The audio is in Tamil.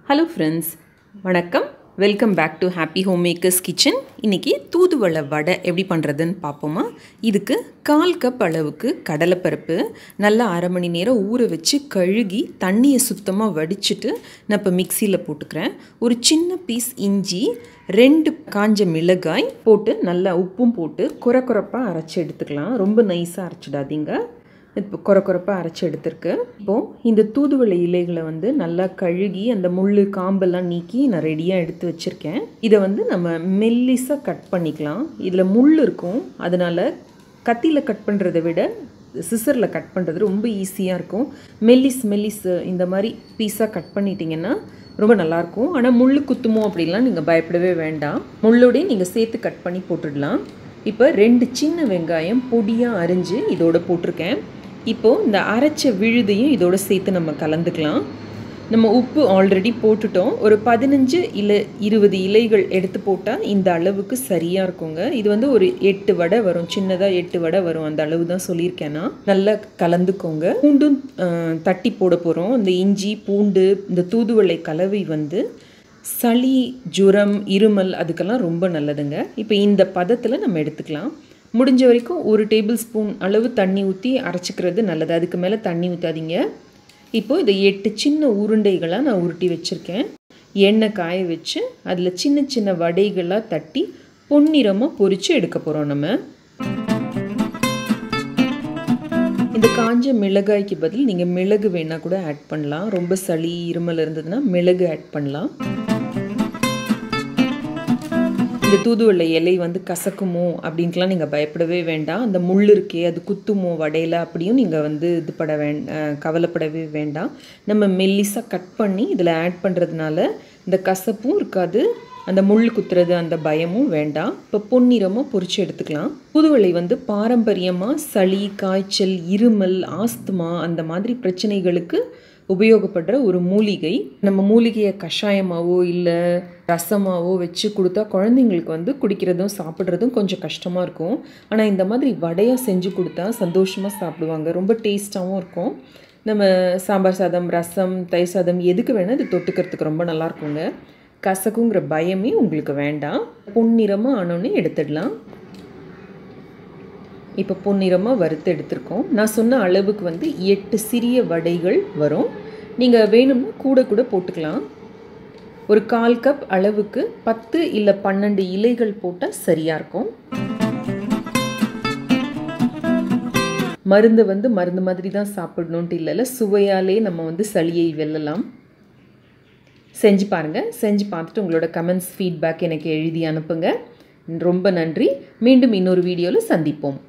ஹலோ ஃப்ரெண்ட்ஸ், வணக்கம். Welcome back to happy homemakers kitchen. இன்றைக்கி தூதுவளை வடை எப்படி பண்ணுறதுன்னு பார்ப்போமா. இதுக்கு 1/4 கப் அளவுக்கு கடலைப்பருப்பு நல்லா அரை மணி நேரம் ஊற வச்சு கழுகி தண்ணியை சுத்தமாக வடிச்சிட்டு நான் இப்போ மிக்சியில் போட்டுக்கிறேன். ஒரு சின்ன பீஸ் இஞ்சி, 2 காஞ்ச மிளகாய் போட்டு நல்லா உப்பும் போட்டு குறப்பாக அரைச்சி எடுத்துக்கலாம். ரொம்ப நைஸாக அரைச்சிடாதீங்க. இப்போ குறப்பாக அரைச்சி எடுத்துருக்கு. இப்போது இந்த தூதுவளை இலைகளை நல்லா கழுகி அந்த முள் காம்பெல்லாம் நீக்கி நான் ரெடியாக எடுத்து வச்சுருக்கேன். இதை நம்ம மெல்லிஸாக கட் பண்ணிக்கலாம். இதில் முள் இருக்கும், அதனால் கத்தியில் கட் பண்ணுறதை விட சிசரில் கட் பண்ணுறது ரொம்ப ஈஸியாக இருக்கும். மெல்லிஸ் இந்த மாதிரி பீஸாக கட் பண்ணிட்டீங்கன்னா ரொம்ப நல்லாயிருக்கும். ஆனால் முள் குத்துமோ அப்படிலாம் நீங்கள் பயப்படவே வேண்டாம். முள்ளோடையும் நீங்கள் சேர்த்து கட் பண்ணி போட்டுடலாம். இப்போ 2 சின்ன வெங்காயம் பொடியாக அரிஞ்சு இதோட போட்டிருக்கேன். இப்போது இந்த அரைச்ச விழுதையும் இதோடு சேர்த்து நம்ம கலந்துக்கலாம். நம்ம உப்பு ஆல்ரெடி போட்டுட்டோம். ஒரு 15 இல்லை 20 இலைகள் எடுத்து போட்டால் இந்த அளவுக்கு சரியாக இருக்குங்க. இது ஒரு 8 வடை வரும், சின்னதாக 8 வடை வரும். அந்த அளவு தான் சொல்லியிருக்கேன்னா. நல்லா கலந்துக்கோங்க. பூண்டும் தட்டி போட போகிறோம். இந்த இஞ்சி பூண்டு இந்த தூதுவளை கலவை சளி, ஜுரம், இருமல் அதுக்கெல்லாம் ரொம்ப நல்லதுங்க. இப்போ இந்த பதத்தில் நம்ம எடுத்துக்கலாம். முடிஞ்ச வரைக்கும் 1 டேபிள் ஸ்பூன் அளவு தண்ணி ஊற்றி அரைச்சிக்கிறது நல்லது. அதுக்கு மேலே தண்ணி ஊற்றாதீங்க. இப்போது இதை 8 சின்ன உருண்டைகளாக நான் உருட்டி வச்சுருக்கேன். எண்ணெய் காய வச்சு அதில் சின்ன சின்ன வடைகளாக தட்டி பொன்னிறமாக பொரித்து எடுக்க போகிறோம். நம்ம இந்த காஞ்ச மிளகாய்க்கு பதில் நீங்கள் மிளகு வேணால் கூட ஆட் பண்ணலாம். ரொம்ப சளி இருமல் இருந்ததுன்னா மிளகு ஆட் பண்ணலாம். இந்த தூதுவளை இலை கசக்குமோ அப்படின்ட்டுலாம் நீங்கள் பயப்படவே வேண்டாம். அந்த முள் இருக்கே அது குத்துமோ வடையில் அப்படியும் நீங்கள் கவலைப்படவே வேண்டாம். நம்ம மெல்லிஸாக கட் பண்ணி இதில் ஆட் பண்ணுறதுனால இந்த கசப்பும் இருக்காது, அந்த முள் குத்துறது அந்த பயமும் வேண்டாம். இப்போ பொன்னிறமாக பொரித்து எடுத்துக்கலாம். தூதுவளை பாரம்பரியமாக சளி, காய்ச்சல், இருமல், ஆஸ்துமா அந்த மாதிரி பிரச்சனைகளுக்கு உபயோகப்படுற ஒரு மூலிகை. நம்ம மூலிகையை கஷாயமாகவோ இல்லை ரசமாகவோ வச்சு கொடுத்தா குழந்தைங்களுக்கு குடிக்கிறதும் சாப்பிட்றதும் கொஞ்சம் கஷ்டமாக இருக்கும். ஆனால் இந்த மாதிரி வடையாக செஞ்சு கொடுத்தா சந்தோஷமாக சாப்பிடுவாங்க. ரொம்ப டேஸ்ட்டாகவும் இருக்கும். நம்ம சாம்பார் சாதம், ரசம், தயிர் சாதம் எதுக்கு வேணால் இது தொட்டுக்கிறதுக்கு ரொம்ப நல்லாயிருக்குங்க. கசக்குங்கிற பயமே உங்களுக்கு வேண்டாம். பொன்னிறமாக ஆனோடனே எடுத்துடலாம். இப்போ பொன்னிறமாக வறுத்து எடுத்துருக்கோம். நான் சொன்ன அளவுக்கு 8 சிறிய வடைகள் வரும். நீங்கள் வேணும்னா கூட போட்டுக்கலாம். ஒரு 1/4 கப் அளவுக்கு 10 இல்லை 12 இலைகள் போட்டால் சரியாக இருக்கும். மருந்து மருந்து மாதிரி தான் சாப்பிடணுன்ட்டு இல்லைல்ல, சுவையாலே நம்ம சளியை வெல்லலாம். செஞ்சு பாருங்கள். செஞ்சு பார்த்துட்டு உங்களோட கமெண்ட்ஸ், ஃபீட்பேக் எனக்கு எழுதி அனுப்புங்க. ரொம்ப நன்றி. மீண்டும் இன்னொரு வீடியோவில் சந்திப்போம்.